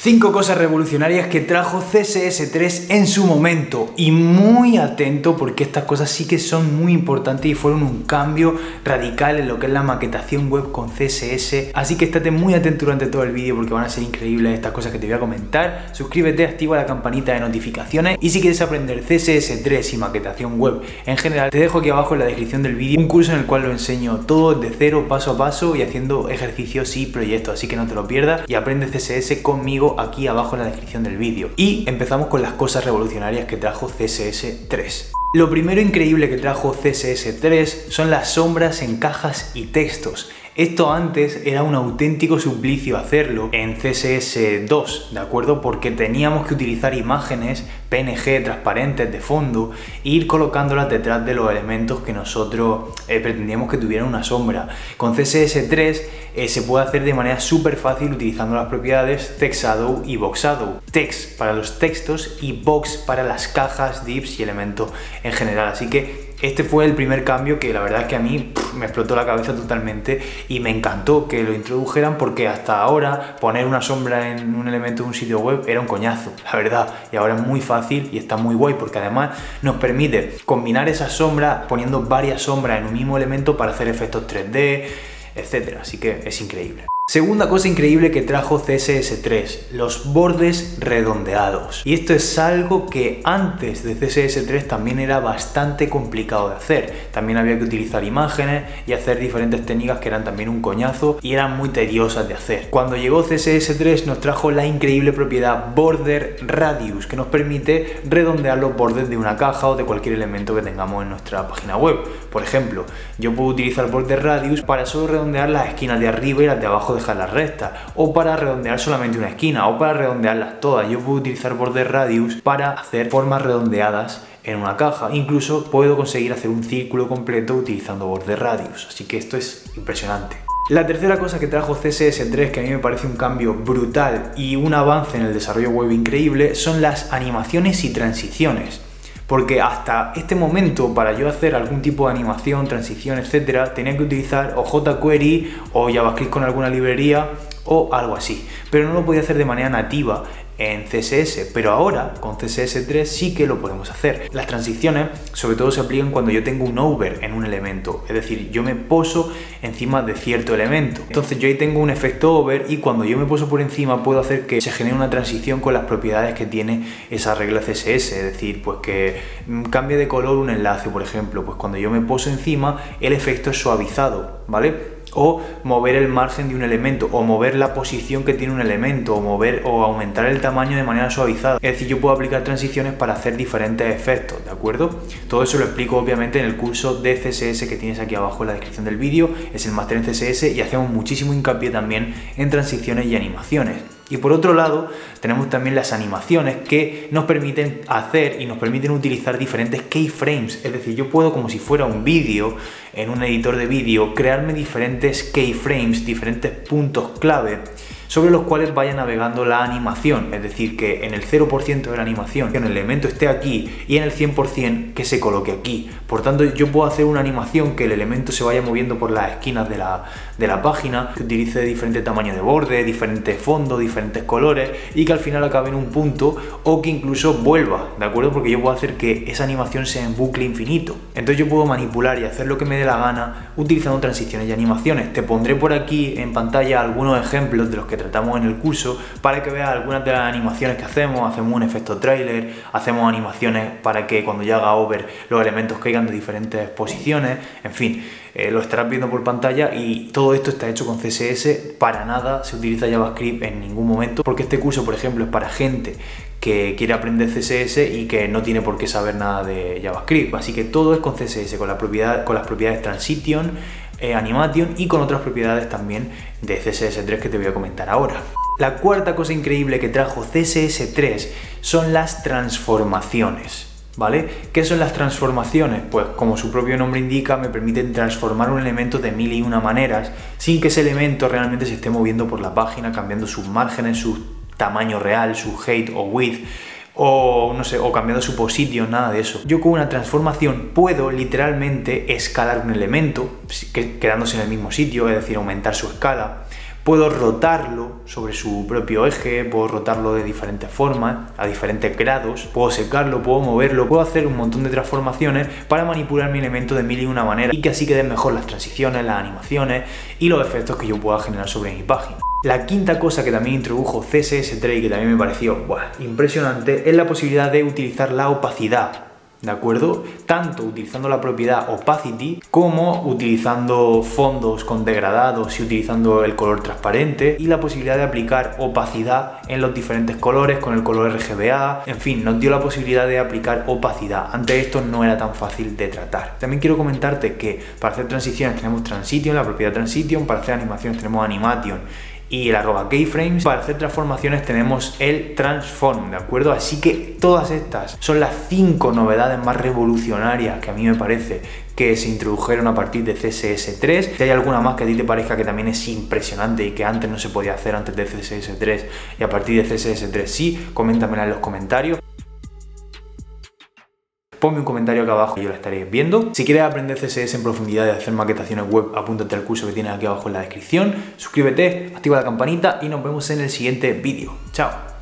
5 cosas revolucionarias que trajo CSS3 en su momento, y muy atento porque estas cosas sí que son muy importantes y fueron un cambio radical en lo que es la maquetación web con CSS, así que estate muy atento durante todo el vídeo porque van a ser increíbles estas cosas que te voy a comentar. Suscríbete, activa la campanita de notificaciones y si quieres aprender CSS3 y maquetación web en general, te dejo aquí abajo en la descripción del vídeo un curso en el cual lo enseño todo de cero, paso a paso y haciendo ejercicios y proyectos, así que no te lo pierdas y aprende CSS conmigo aquí abajo en la descripción del vídeo. Y empezamos con las cosas revolucionarias que trajo CSS3. Lo primero increíble que trajo CSS3 son las sombras en cajas y textos. Esto antes era un auténtico suplicio hacerlo en CSS2, ¿de acuerdo? Porque teníamos que utilizar imágenes PNG transparentes de fondo e ir colocándolas detrás de los elementos que nosotros pretendíamos que tuvieran una sombra. Con CSS3 se puede hacer de manera súper fácil utilizando las propiedades Text Shadow y Box Shadow. Text para los textos y Box para las cajas, divs y elementos en general. Así que este fue el primer cambio que la verdad es que a mí me explotó la cabeza totalmente y me encantó que lo introdujeran porque hasta ahora poner una sombra en un elemento de un sitio web era un coñazo, la verdad, y ahora es muy fácil y está muy guay porque además nos permite combinar esas sombras poniendo varias sombras en un mismo elemento para hacer efectos 3D, etcétera, así que es increíble. Segunda cosa increíble que trajo CSS3, los bordes redondeados. Y esto es algo que antes de CSS3 también era bastante complicado de hacer. También había que utilizar imágenes y hacer diferentes técnicas que eran también un coñazo y eran muy tediosas de hacer. Cuando llegó CSS3 nos trajo la increíble propiedad Border Radius, que nos permite redondear los bordes de una caja o de cualquier elemento que tengamos en nuestra página web. Por ejemplo, yo puedo utilizar Border Radius para solo redondear las esquinas de arriba y las de abajo dejarlas rectas, o para redondear solamente una esquina, o para redondearlas todas. Yo puedo utilizar Border Radius para hacer formas redondeadas en una caja. Incluso puedo conseguir hacer un círculo completo utilizando Border Radius, así que esto es impresionante. La tercera cosa que trajo CSS3, que a mí me parece un cambio brutal y un avance en el desarrollo web increíble, son las animaciones y transiciones. Porque hasta este momento, para yo hacer algún tipo de animación, transición, etcétera, tenía que utilizar o jQuery o JavaScript con alguna librería o algo así. Pero no lo podía hacer de manera nativa en CSS, pero ahora con CSS3 sí que lo podemos hacer. Las transiciones sobre todo se aplican cuando yo tengo un over en un elemento, es decir, yo me poso encima de cierto elemento. Entonces yo ahí tengo un efecto over y cuando yo me poso por encima puedo hacer que se genere una transición con las propiedades que tiene esa regla CSS, es decir, pues que cambie de color un enlace, por ejemplo, pues cuando yo me poso encima el efecto es suavizado, ¿vale? O mover el margen de un elemento, o mover la posición que tiene un elemento, o mover o aumentar el tamaño de manera suavizada. Es decir, yo puedo aplicar transiciones para hacer diferentes efectos, ¿de acuerdo? Todo eso lo explico obviamente en el curso de CSS que tienes aquí abajo en la descripción del vídeo. Es el máster en CSS y hacemos muchísimo hincapié también en transiciones y animaciones. Y por otro lado, tenemos también las animaciones que nos permiten hacer y nos permiten utilizar diferentes keyframes. Es decir, yo puedo, como si fuera un vídeo, en un editor de vídeo, crearme diferentes keyframes, diferentes puntos clave sobre los cuales vaya navegando la animación, es decir, que en el 0% de la animación el elemento esté aquí y en el 100% que se coloque aquí. Por tanto, yo puedo hacer una animación que el elemento se vaya moviendo por las esquinas de la página, que utilice diferentes tamaños de borde, diferentes fondos, diferentes colores y que al final acabe en un punto o que incluso vuelva, ¿de acuerdo? Porque yo puedo hacer que esa animación sea en bucle infinito. Entonces yo puedo manipular y hacer lo que me dé la gana utilizando transiciones y animaciones. Te pondré por aquí en pantalla algunos ejemplos de los que tratamos en el curso para que veas algunas de las animaciones que hacemos un efecto trailer, hacemos animaciones para que cuando yo haga over los elementos caigan de diferentes posiciones, en fin, lo estarás viendo por pantalla y todo esto está hecho con CSS, para nada se utiliza JavaScript en ningún momento, porque este curso, por ejemplo, es para gente que quiere aprender CSS y que no tiene por qué saber nada de JavaScript, así que todo es con CSS, con las propiedades Transition, Animation y con otras propiedades también de CSS3 que te voy a comentar ahora. La cuarta cosa increíble que trajo CSS3 son las transformaciones, ¿vale? ¿Qué son las transformaciones? Pues como su propio nombre indica, me permiten transformar un elemento de mil y una maneras sin que ese elemento realmente se esté moviendo por la página, cambiando sus márgenes, su tamaño real, su height o width, o no sé, o cambiando su position, nada de eso. Yo con una transformación puedo literalmente escalar un elemento quedándose en el mismo sitio, es decir, aumentar su escala. puedo rotarlo sobre su propio eje, puedo rotarlo de diferentes formas, a diferentes grados, puedo secarlo, puedo moverlo, puedo hacer un montón de transformaciones para manipular mi elemento de mil y una manera y que así queden mejor las transiciones, las animaciones y los efectos que yo pueda generar sobre mi página. La quinta cosa que también introdujo CSS3 y que también me pareció impresionante es la posibilidad de utilizar la opacidad, ¿de acuerdo? Tanto utilizando la propiedad opacity como utilizando fondos con degradados y utilizando el color transparente y la posibilidad de aplicar opacidad en los diferentes colores con el color RGBA. En fin, nos dio la posibilidad de aplicar opacidad. Antes esto no era tan fácil de tratar. También quiero comentarte que para hacer transiciones tenemos Transition, la propiedad Transition, para hacer animaciones tenemos Animation y el @keyframes. Para hacer transformaciones tenemos el transform, ¿de acuerdo? Así que todas estas son las 5 novedades más revolucionarias que a mí me parece que se introdujeron a partir de CSS3. Si hay alguna más que a ti te parezca que también es impresionante y que antes no se podía hacer antes de CSS3 y a partir de CSS3 sí, coméntamela en los comentarios. Ponme un comentario acá abajo y yo la estaré viendo. Si quieres aprender CSS en profundidad y hacer maquetaciones web, apúntate al curso que tienes aquí abajo en la descripción. Suscríbete, activa la campanita y nos vemos en el siguiente vídeo. Chao.